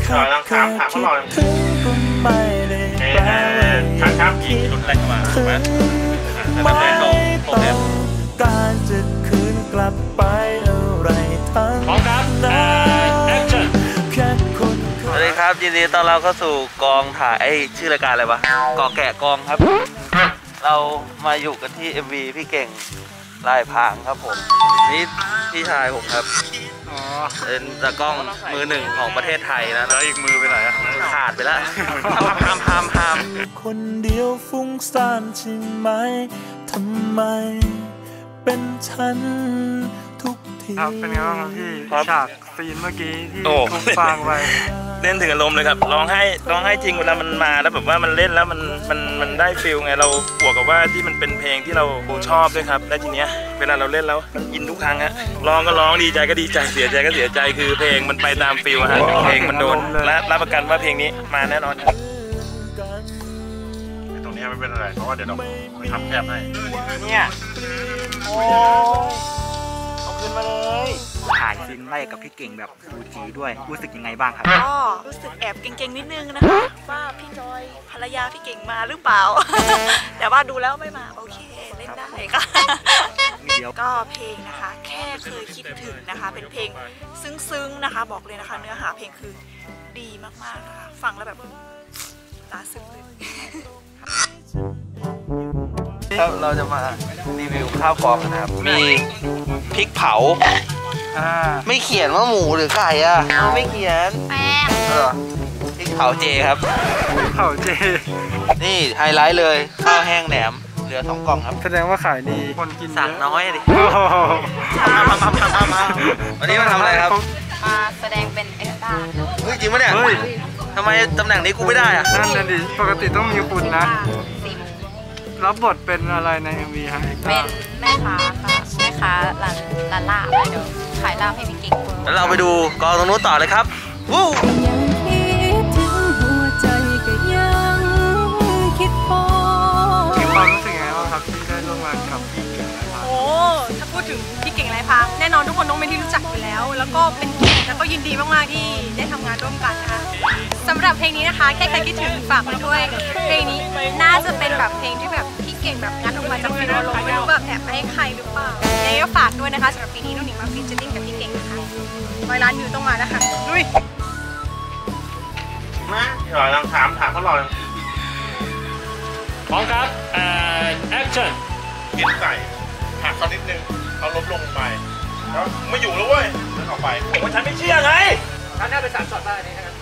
ลองถามเขาหน่อยครับอีกชุดแรกมาถูกไหมแต่ไม่ตรงการจะคืนกลับไปอะไรทั้งพร้อมครับแอคชั่นสวัสดีครับยินดีต้อนรับเข้าสู่กองถ่ายชื่อรายการอะไรวะกอแกะกองครับเรามาอยู่กันที่ MV พี่เก่งลายพรางครับผมนี่พี่ชายผมครับเป็นตากล้องมือหนึ่งของประเทศไทยนะแล้วอีกมือไปไหนขาดไปแล้วพามคนเดียวฟุ้งซ่านใช่ไหมทำไมเป็นฉันทุกทีครับเป็นไงบ้างครับพี่ฉากซีนเมื่อกี้ที่ทุกฟังไปเล่นถึงอารมณ์เลยครับร้องไห้จริงเวลามันมาแล้วแบบว่ามันเล่นแล้วมันได้ฟีลไงเราบวกกับว่าที่มันเป็นเพลงที่เราชอบด้วยครับและทีเนี้ยเวลาเราเล่นแล้วมันอินทุกครั้งฮะร้องก็ร้องดีใจก็ดีใจเสียใจก็เสียใจคือเพลงมันไปตามฟีลฮะเพลงมันโดนและรับประกันว่าเพลงนี้มาแน่นอนครับตรงนี้ไม่เป็นอะไรเพราะว่าเดี๋ยวเราทำแคบให้เนี่ยโอ้เอาขึ้นมาเลยถ่ายซีนไล่กับพี่เก่งแบบฟูจิด้วยรู้สึกยังไงบ้างครับก็รู้สึกแอบเก่งๆนิดนึงนะคะว่าพี่จอยภรรยาพี่เก่งมาหรือเปล่า แต่ว่าดูแล้วไม่มาโอเคเล่นได้ค่ะก็เพลงนะคะแค่เคยคิดถึงนะคะเป็นเพลงซึ้งๆนะคะบอกเลยนะคะเนื้อหาเพลงคือดีมากๆนะคะฟังแล้วแบบตาซึ้งเลยครับเราจะมารีวิวข้าวกล่องนะครับมีพริกเผาไม่เขียนว่าหมูหรือไก่อ่ะไม่เขียนแป้งพริกเผาเจครับเผาเจนี่ไฮไลท์เลยข้าวแห้งแหนมเหลือ2 กล่องครับแสดงว่าขายดีคนกินสั่งน้อยดิวันนี้มาทำอะไรครับมาแสดงเป็นเอ็กซ์ตร้าเฮ้ยจริงปะเนี่ยทำไมตำแหน่งนี้กูไม่ได้อ่ะนั่นน่ะดิปกติต้องมีคุณนะรับบทเป็นอะไรใน MV ฮะเป็นแม่ค้าค่ะแม่ค้าร้านลาบเดี๋ยวขายลาบให้พี่เก่งแล้วเราไปดูกองตรงนู้นต่อเลยครับวู้มีความรู้สึกยังไงบ้างครับที่ได้ร่วมงานกับพี่เก่งไรพางโอ้ถ้าพูดถึงพี่เก่งไรพางแน่นอนทุกคนต้องเป็นที่รู้จักอยู่แล้วแล้วก็เป็นเกียรติแล้วก็ยินดีมากๆที่ได้ทำงานร่วมกันนะคะสำหรับเพลงนี้นะคะแค่ใครคิดถึงฝากไว้ด้วยเพลงนี้น่าจะเป็นแบบเพลงที่แบบพี่เก่งแบบงัดออกมาจากฟิลอารมณ์ไม่รู้แบบแอบไปให้ใครหรือเปล่ายังไงก็ฝากด้วยนะคะสำหรับปีนี้นุ่นหนิงมาฟีเจอริ่งกับพี่เก่งนะคะ100 ล้านวิวต้องมานะคะลุยมาลองถามเขาหน่อยพร้อมครับแอคชั่นกินไก่หักเขานิดนึงเขาล้มลงไปแล้วไม่อยู่แล้วเว้ยเดินออกไปผมว่าฉันไม่เชื่อไงฉันน่าไป3 ช็อตได้นี่ครับ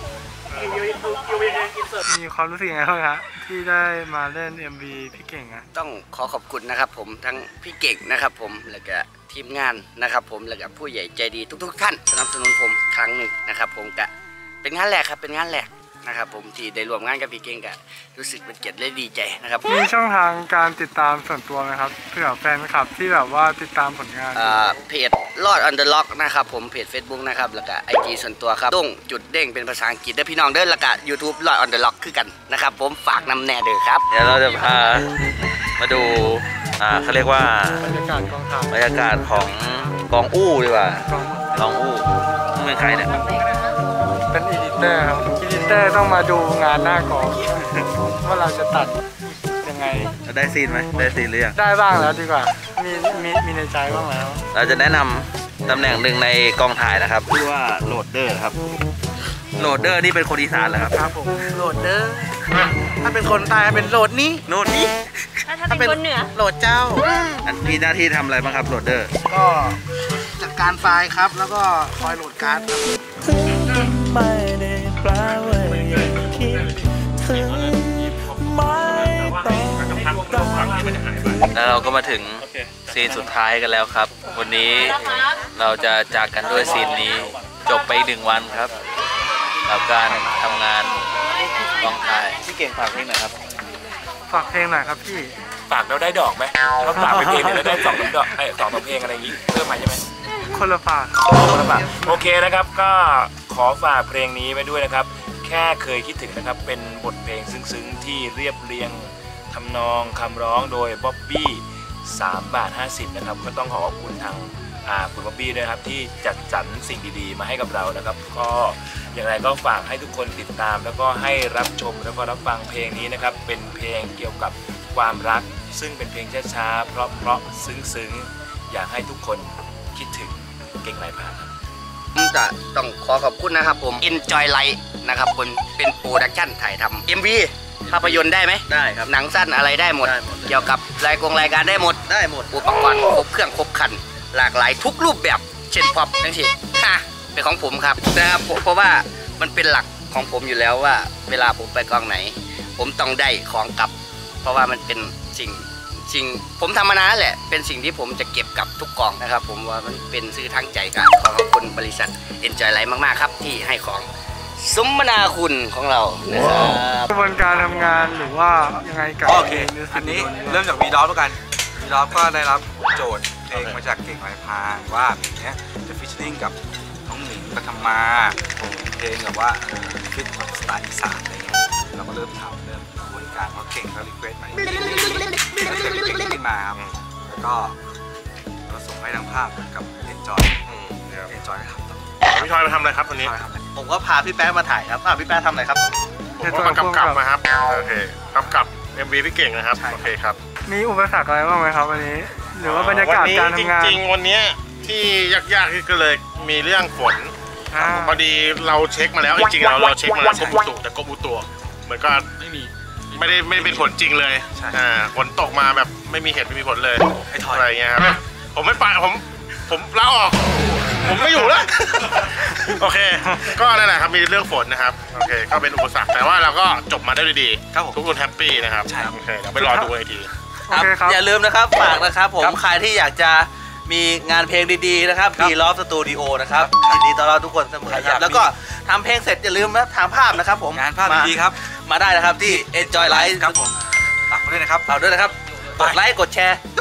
มีความรู้สึกยังไงบ้างครับที่ได้มาเล่น MV พี่เก่งอะต้องขอขอบคุณนะครับผมทั้งพี่เก่งนะครับผมแล้วก็ทีมงานนะครับผมแล้วก็ผู้ใหญ่ใจดีทุกท่านสนับสนุนผมครั้งหนึ่งนะครับผมกะเป็นงานแรกครับเป็นงานแรกนะครับผมที่ได้ร่วมงานกับพี่เก่งกะรู้สึกเป็นเกียรติและดีใจนะครับมีช่องทางการติดตามส่วนตัวไหมครับเผื่อแฟนคลับที่แบบว่าติดตามผลงานเพจลอดอันเดอร์ล็อกนะครับผมเพจ Facebook นะครับแล้วก็ IG ส่วนตัวครับตุ้งจุดเด้งเป็นภาษาอังกฤษเด้อพี่น้องเด้อแล้วก็ YouTube ลอดอันเดอร์ล็อกคือกันนะครับผมฝากนำแน่เด้อครับเดี๋ยวเราจะพามาดูเขาเรียกว่าบรรยากาศกองถ่ายบรรยากาศของกองอู้ดีกว่ากองอู้เป็นใครเนี่ยเป็นอีดิเตอร์ครับอีดิเตอร์ต้องมาดูงานหน้ากองว่าเราจะตัดยังไงได้ซีนไหมได้ซีนหรือยังได้บ้างแล้วดีกว่ามีในใจบ้างแล้วเราจะแนะนำตำแหน่งหนึ่งในกองถ่ายนะครับชื่อว่าโหลดเดอร์ครับโหลดเดอร์นี่เป็นคนอีสานเหรอครับครับผมโหลดเดอร์ถ้าเป็นคนใต้เป็นโหลดนี้โหลดนี้ถ้าเป็นคนเหนือโหลดเจ้ามีหน้าที่ทำอะไรบ้างครับโหลดเดอร์ก็จัดการไฟล์ครับแล้วก็คอยโหลดการ์ดไม่ได้แปลว่าอย่างคิดถึงไม่ต้องแล้วเราก็มาถึงซีนสุดท้ายกันแล้วครับวันนี้เราจะจากกันด้วยซีนนี้จบไป1 วันครับกับการทำงานกองถ่ายพี่เก่งฝากเพลงหน่อยครับฝากเพลงหน่อยครับพี่ฝากแล้วได้ดอกไหมถ้าฝากเป็นเพลงแล้วได้2 ดอก2 เพลงอะไรอย่างนี้เพิ่มมาใช่ไหมคนละฝากโอเคนะครับก็ขอฝากเพลงนี้ไว้ด้วยนะครับแค่เคยคิดถึงนะครับเป็นบทเพลงซึ้งๆที่เรียบเรียงทำนองคำร้องโดยบ๊อบบี้3.50 บาทนะครับก็ต้องขอขอบคุณทางคุณบ๊อบบี้ด้วยครับที่จัดสรรสิ่งดีๆมาให้กับเรานะครับก็อย่างไรก็ฝากให้ทุกคนติดตามแล้วก็ให้รับชมแล้วก็รับฟังเพลงนี้นะครับเป็นเพลงเกี่ยวกับความรักซึ่งเป็นเพลงช้าๆเพราะๆซึ้งๆอยากให้ทุกคนคิดถึงเก่งลายพรางครับผมจะต้องขอขอบคุณนะครับผม Enjoy Light นะครับเป็นโปรดักชั่นถ่ายทำ MV ภาพยนตร์ได้ไหมได้ครับหนังสั้นอะไรได้หมดเกี่ยวกับรายการได้หมดอุปกรณ์ครบเครื่องครบครันหลากหลายทุกรูปแบบเช่นป๊อปทั้งทีเป็นของผมครับนะครับเพราะว่ามันเป็นหลักของผมอยู่แล้วว่าเวลาผมไปกองไหน ผมต้องได้ของกลับ เพราะว่ามันเป็นสิ่งผมทำมานานแหละเป็นสิ่งที่ผมจะเก็บกับทุกกองนะครับผมว่ามันเป็นซื้อทั้งใจกันขอขอบคุณบริษัท Enjoy Light มากๆครับที่ให้ของสมนาคุณของเรานะครับกระบวนการทำงานหรือว่ายังไงกับโอเคอันนี้เริ่มจากวีดอฟแล้วกันวีดอฟก็ได้รับโจทย์เพลงมาจากเก่งลายพรางว่าเพลงนี้จะฟิชเชอริ่งกับน้องหนิงปฐมาเพลงแบบว่าฟิตแบบสไตล์อีสานอะไรเงี้ยเราก็เริ่มทำเริ่มกระบวนการเพราะเก่งก็รีเควสต์มาขึ้นมาครับแล้วก็เราส่งให้ทางภาพกับเอนจอยทำต่อพี่ทอยมาทำอะไรครับวันนี้ผมก็พาพี่แป๊ะมาถ่ายครับพี่แป๊ะทำอะไรครับผมก็มากำกับมาครับโอเคกำกับ MV พี่เก่งนะครับโอเคครับมีอุปสรรคอะไรบ้างไหมครับวันนี้ หรือว่าบรรยากาศการทำงานจริงๆวันนี้ที่ยากๆที่ก็เลยมีเรื่องฝนพอดีเราเช็คมาแล้วจริงๆเราเช็คมาแล้วกรมอุตุแต่กรมอุตุเหมือนก็ไม่ได้เป็นผลจริงเลยฝนตกมาแบบไม่มีเหตุไม่มีผลเลยอะไรเงี้ยครับผมไม่ไปผมลาออกผมไม่อยู่แล้วโอเคก็นั่นแหละครับมีเรื่องฝนนะครับโอเคก็เป็นอุปสรรคแต่ว่าเราก็จบมาได้ด้วยดีทุกคนแฮปปี้นะครับโอเคเดี๋ยวไปรอดูอีกทีครับอย่าลืมนะครับฝากนะครับผมใครที่อยากจะมีงานเพลงดีๆนะครับมีลอฟสตูดิโอนะครับยินดีต้อนรับทุกคนเสมอครับแล้วก็ทำเพลงเสร็จอย่าลืมนะทางภาพนะครับผมงานภาพดีๆครับมาได้นะครับที่ Enjoy Light ครับผมฝากด้วยนะครับฝากด้วยนะครับกดไลค์กดแชร์